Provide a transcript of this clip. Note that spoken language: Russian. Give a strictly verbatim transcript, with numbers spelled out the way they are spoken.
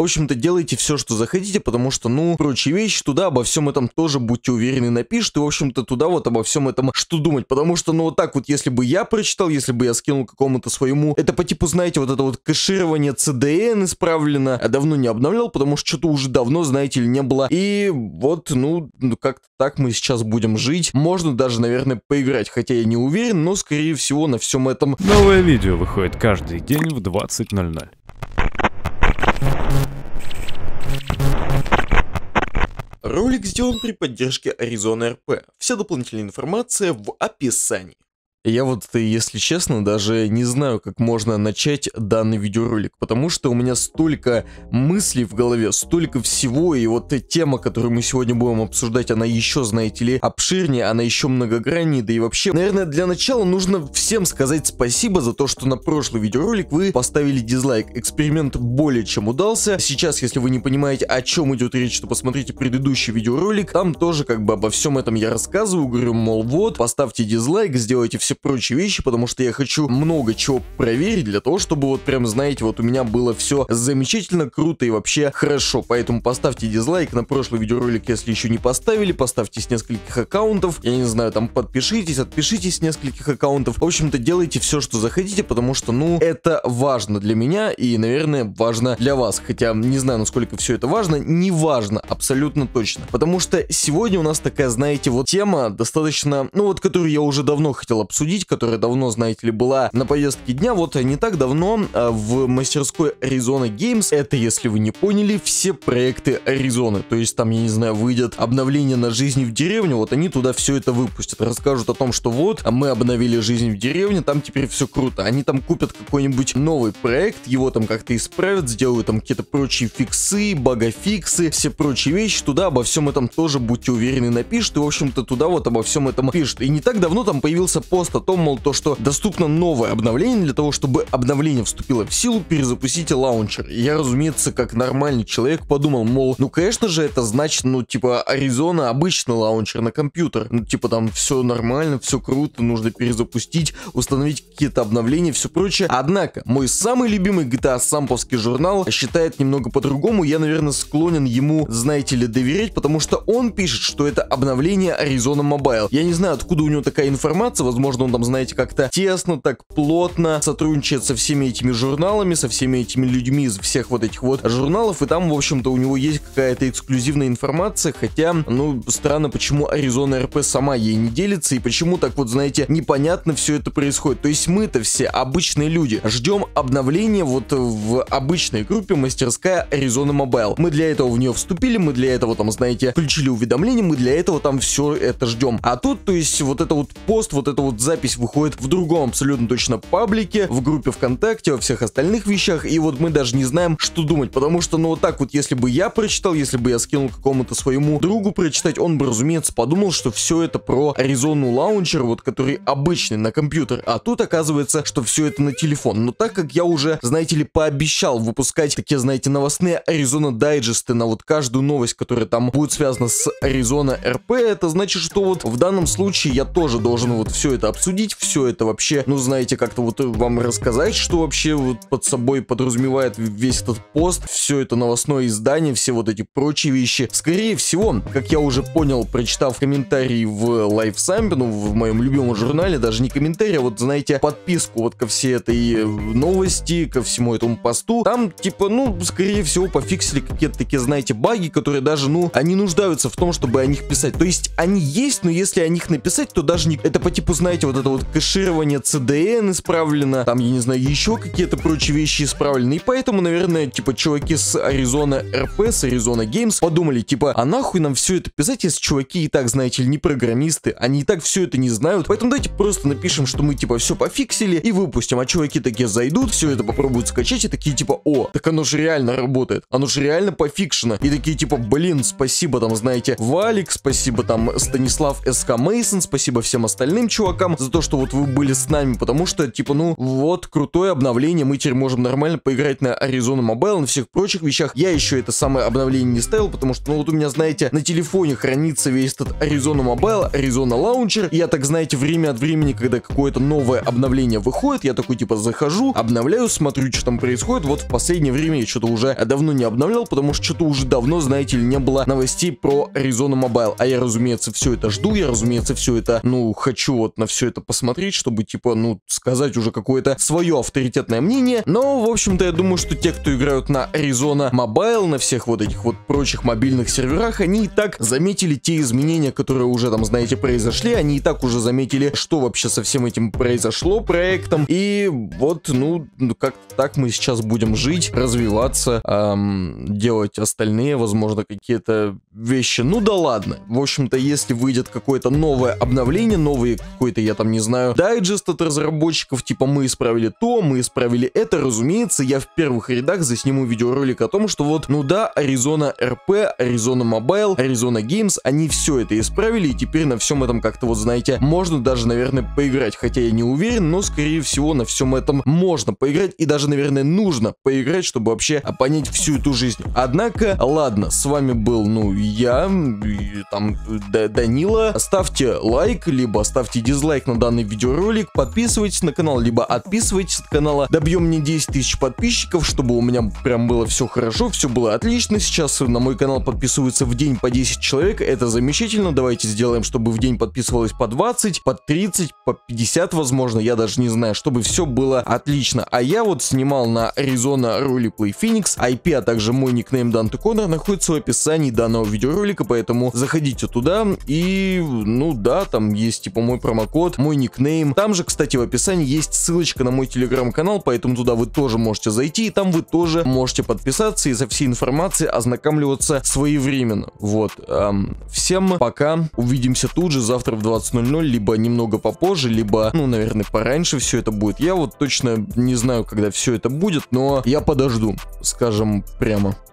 В общем-то, делайте все, что захотите, потому что, ну, прочие вещи туда обо всем этом тоже, будьте уверены, напишут, и, в общем-то, туда вот обо всем этом что думать, потому что, ну, вот так вот, если бы я прочитал, если бы я скинул какому-то своему, это по типу, знаете, вот это вот кэширование си ди эн исправлено, а давно не обновлял, потому что что-то уже давно, знаете ли, не было, и вот, ну, как-то так мы сейчас будем жить, можно даже, наверное, поиграть, хотя я не уверен, но, скорее всего, на всем этом... Новое видео выходит каждый день в двадцать ноль ноль. Ролик сделан при поддержке Arizona эр пи. Вся дополнительная информация в описании. Я вот, если честно, даже не знаю, как можно начать данный видеоролик, потому что у меня столько мыслей в голове, столько всего, и вот тема, которую мы сегодня будем обсуждать, она еще, знаете ли, обширнее, она еще многограннее, да и вообще, наверное, для начала нужно всем сказать спасибо за то, что на прошлый видеоролик вы поставили дизлайк. Эксперимент более чем удался. Сейчас, если вы не понимаете, о чем идет речь, то посмотрите предыдущий видеоролик, там тоже как бы обо всем этом я рассказываю, говорю, мол, вот, поставьте дизлайк, сделайте все прочие вещи, потому что я хочу много чего проверить для того, чтобы вот прям, знаете, вот у меня было все замечательно, круто и вообще хорошо. Поэтому поставьте дизлайк на прошлый видеоролик, если еще не поставили, поставьте с нескольких аккаунтов, я не знаю, там подпишитесь, отпишитесь с нескольких аккаунтов. В общем-то, делайте все, что захотите, потому что, ну, это важно для меня и, наверное, важно для вас. Хотя, не знаю, насколько все это важно, не важно, абсолютно точно. Потому что сегодня у нас такая, знаете, вот тема достаточно, ну вот, которую я уже давно хотел обсудить, которая давно, знаете ли, была на повестке дня. Вот не так давно а, в мастерской Arizona Games, это, если вы не поняли, все проекты Аризоны. То есть там, я не знаю, выйдет обновление на жизнь в деревне, вот они туда все это выпустят, расскажут о том, что вот, мы обновили жизнь в деревне, там теперь все круто. Они там купят какой-нибудь новый проект, его там как-то исправят, сделают там какие-то прочие фиксы, багафиксы, все прочие вещи, туда обо всем этом тоже, будьте уверены, напишут, и, в общем-то, туда вот обо всем этом пишут. И не так давно там появился пост о том, мол, то, что доступно новое обновление. Для того, чтобы обновление вступило в силу, перезапустите лаунчер. И я, разумеется, как нормальный человек подумал, мол, ну, конечно же, это значит, ну, типа, Arizona обычный лаунчер на компьютер. Ну, типа, там все нормально, все круто, нужно перезапустить, установить какие-то обновления, все прочее. Однако, мой самый любимый джи ти эй самповский журнал считает немного по-другому. Я, наверное, склонен ему, знаете ли, доверять, потому что он пишет, что это обновление Arizona Mobile. Я не знаю, откуда у него такая информация, возможно, он там, знаете, как-то тесно, так плотно сотрудничает со всеми этими журналами, со всеми этими людьми из всех вот этих вот журналов, и там, в общем-то, у него есть какая-то эксклюзивная информация, хотя, ну, странно, почему Arizona эр пи сама ей не делится, и почему так вот, знаете, непонятно все это происходит. То есть мы-то все обычные люди ждем обновления вот в обычной группе мастерская Arizona Mobile. Мы для этого в нее вступили, мы для этого там, знаете, включили уведомления, мы для этого там все это ждем. А тут, то есть, вот это вот пост, вот это вот запись выходит в другом абсолютно точно паблике, в группе ВКонтакте, во всех остальных вещах, и вот мы даже не знаем, что думать, потому что, ну, вот так вот, если бы я прочитал, если бы я скинул какому-то своему другу прочитать, он бы, разумеется, подумал, что все это про Arizona лаунчер, вот, который обычный на компьютер, а тут оказывается, что все это на телефон. Но так как я уже, знаете ли, пообещал выпускать такие, знаете, новостные Arizona дайджесты на вот каждую новость, которая там будет связана с Arizona эр пи, это значит, что вот в данном случае я тоже должен вот все это обсудить, все это вообще, ну, знаете, как-то вот вам рассказать, что вообще вот под собой подразумевает весь этот пост, все это новостное издание, все вот эти прочие вещи. Скорее всего, как я уже понял, прочитав комментарий в LiveSamp, ну, в моем любимом журнале, даже не комментарий, а вот, знаете, подписку вот ко всей этой новости, ко всему этому посту, там, типа, ну, скорее всего, пофиксили какие-то такие, знаете, баги, которые даже, ну, они нуждаются в том, чтобы о них писать. То есть, они есть, но если о них написать, то даже не... Это по типу, знаете, вот это вот кэширование си ди эн исправлено, там, я не знаю, еще какие-то прочие вещи исправлены, и поэтому, наверное, типа, чуваки с Arizona эр пи, с Arizona Games подумали, типа, а нахуй нам все это писать, если чуваки и так, знаете ли, не программисты, они и так все это не знают, поэтому давайте просто напишем, что мы, типа, все пофиксили и выпустим, а чуваки такие зайдут, все это попробуют скачать и такие, типа, о, так оно же реально работает, оно же реально пофикшено, и такие, типа, блин, спасибо, там, знаете, Валик, спасибо, там, Станислав эс ка Мейсон, спасибо всем остальным чувакам, вам за то, что вот вы были с нами, потому что, типа, ну, вот, крутое обновление, мы теперь можем нормально поиграть на Arizona Mobile, на всех прочих вещах. Я еще это самое обновление не ставил, потому что, ну, вот у меня, знаете, на телефоне хранится весь этот Arizona Mobile, Arizona Launcher. Я так, знаете, время от времени, когда какое-то новое обновление выходит, я такой, типа, захожу, обновляю, смотрю, что там происходит. Вот в последнее время я что-то уже давно не обновлял, потому что что-то уже давно, знаете ли, не было новостей про Arizona Mobile. А я, разумеется, все это жду, я, разумеется, все это, ну, хочу вот на все это посмотреть, чтобы, типа, ну, сказать уже какое-то свое авторитетное мнение. Но, в общем-то, я думаю, что те, кто играют на Arizona Mobile, на всех вот этих вот прочих мобильных серверах, они и так заметили те изменения, которые уже там, знаете, произошли. Они и так уже заметили, что вообще со всем этим произошло проектом. И вот, ну, как-то так мы сейчас будем жить, развиваться, эм, делать остальные, возможно, какие-то вещи. Ну да ладно. В общем-то, если выйдет какое-то новое обновление, новый какой-то, я там не знаю, дайджест от разработчиков, типа мы исправили то, мы исправили это, разумеется, я в первых рядах засниму видеоролик о том, что вот, ну да, Arizona эр пи, Arizona Mobile, Arizona Games, они все это исправили, и теперь на всем этом как-то вот, знаете, можно даже, наверное, поиграть, хотя я не уверен, но, скорее всего, на всем этом можно поиграть, и даже, наверное, нужно поиграть, чтобы вообще понять всю эту жизнь. Однако, ладно, с вами был, ну, я, и, там, Д Данила. Ставьте лайк, либо ставьте дизлайк на данный видеоролик, подписывайтесь на канал, либо отписывайтесь от канала. Добьем мне десять тысяч подписчиков, чтобы у меня прям было все хорошо, все было отлично. Сейчас на мой канал подписываются в день по десять человек, это замечательно. Давайте сделаем, чтобы в день подписывалось по двадцать, по тридцать, по пятьдесят, возможно, я даже не знаю, чтобы все было отлично. А я вот снимал на Arizona Roleplay Phoenix, ай пи, а также мой никнейм Данте Коннор находится в описании данного видеоролика, поэтому заходите туда и, ну да, там есть типа мой промокод, мой никнейм. Там же, кстати, в описании есть ссылочка на мой телеграм-канал, поэтому туда вы тоже можете зайти, и там вы тоже можете подписаться и со всей информацией ознакомливаться своевременно. Вот. Эм, всем пока. Увидимся тут же завтра в двадцать ноль ноль, либо немного попозже, либо, ну, наверное, пораньше все это будет. Я вот точно не знаю, когда все это будет, но я подожду, скажем прямо.